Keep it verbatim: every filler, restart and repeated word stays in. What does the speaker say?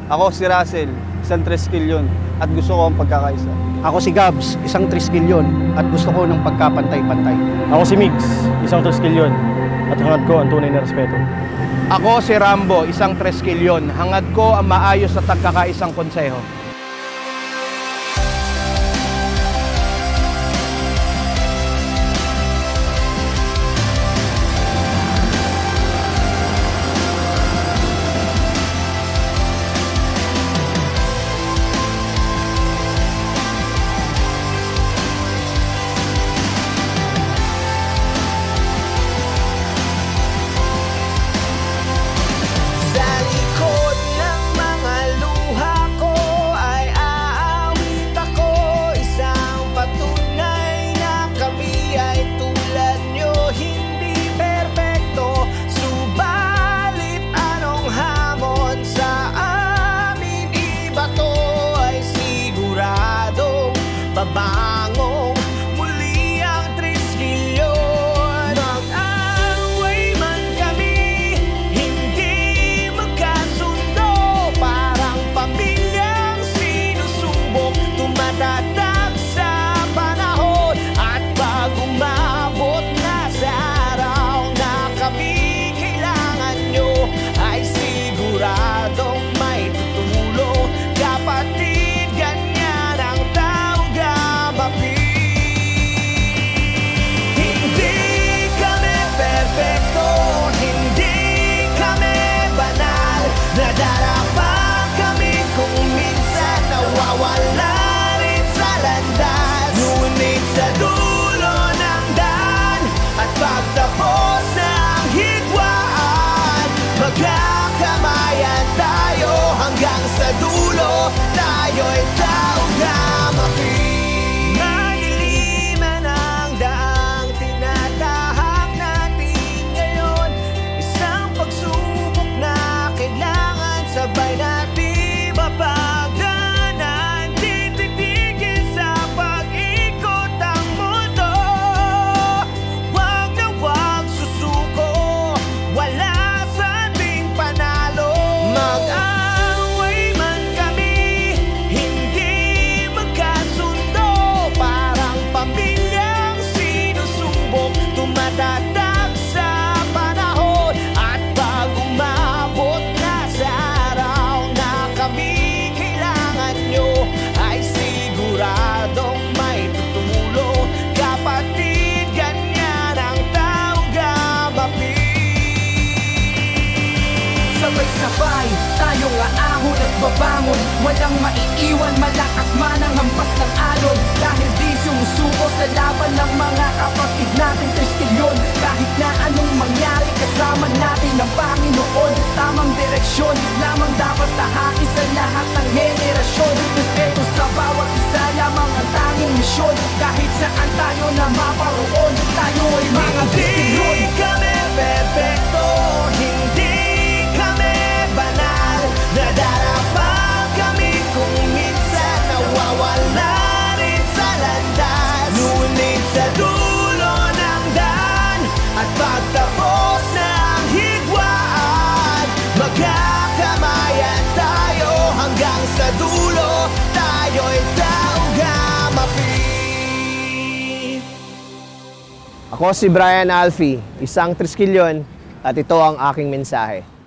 Ako si Russell, isang triskilyon at gusto ko ang pagkakaisa. Ako si Gabs, isang triskilyon at gusto ko ng pagkapantay-pantay. Ako si Mix, isang triskilyon at hangad ko ang tunay na respeto. Ako si Rambo, isang triskilyon. Hangad ko ang maayos at tagkakaisang konseho. Babangong muli ang triskilyon. Mag-away man kami, hindi magkasundo. Parang pamilyang sinusubok, tumatatag sa panahon. At pag umabot na sa araw na kami kailangan nyo, ay siguradong may tutulong. Kapatid, nadarapa kami kung minsan nawawala rin sa landas. Ngunit sa dulo ng daan at pagtapos ng hidwaan, magkakamayan tayo hanggang sa dulo. Tayo'y taong gamapi. Madiliman ang daang tinatahak natin ngayon. Isang pagsubok na kailangan sabay natin mapagdaanan. Di titigil sa pag-ikot ang mundo. Huwag na huwag susuko, wala sa ating panalo. Mag-away man kami, hindi magkasundo. Parang pamilyang sinusubok, tumatatag sa panahon. At pag umabot na sa araw na kami kailangan nyo, ay siguradong may tutulong. Kapatid, ganyan ang taong gamapi. Sabay-sabay tayong aahon at babangon, walang maiiwan, malakas man ang hampas ng alon. Dahil di sumusuko sa laban ng mga kapatid natin triskilyon. Kahit na anong mangyari, kasama natin ang Panginoon. Tamang direksyon lamang dapat tahakin sa lahat ng henerasyon. Respeto sa bawat isa lamang ang tanging misyon. Kahit saan tayo na maparoon, tayo ay mga triskilyon. Hindi kami perfecto, hindi kami banal. Nadarapa kami kung minsan nawawala rin sa landas. Ngunit sa dulo ng daan at pagtapos ng hidwaan, magkakamayan tayo hanggang sa dulo. Tayo'y taong gamapi. Ako si Brian Alfie, isang triskilyon at ito ang aking mensahe.